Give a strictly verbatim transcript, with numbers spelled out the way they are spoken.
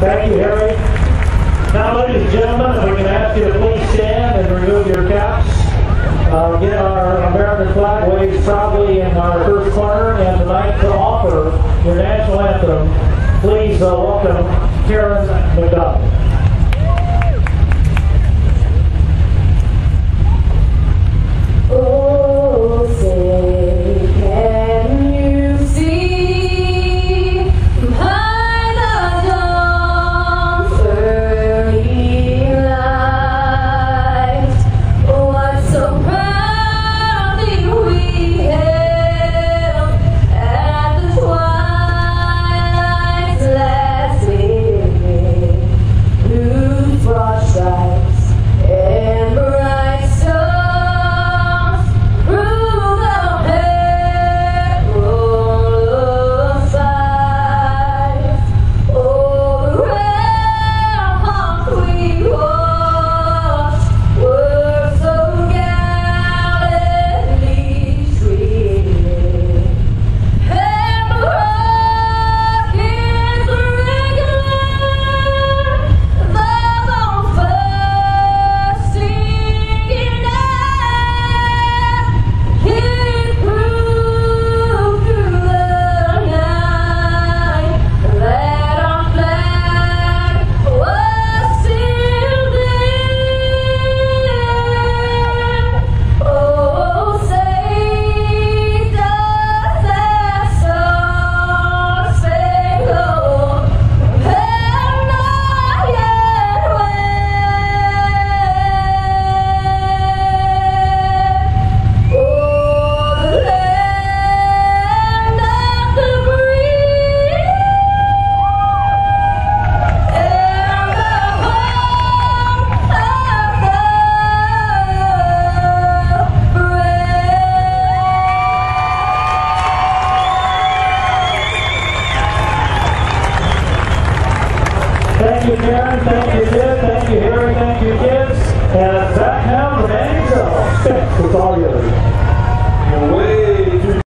Thank you, Harry. Now, ladies and gentlemen, if we can ask you to please stand and remove your caps. Uh, again, our American flag waves proudly in our first corner, and tonight to offer your national anthem, please uh, welcome Karen McDonald. Oh, say, can you see behind the dawn's early light what so proudly we hailed at the twilight's last evening, whose broad stripes and bright stars Thank you, Karen. Thank you, Sid. Thank you, Harry. Thank you, kids. And back now, the man himself. With all yours.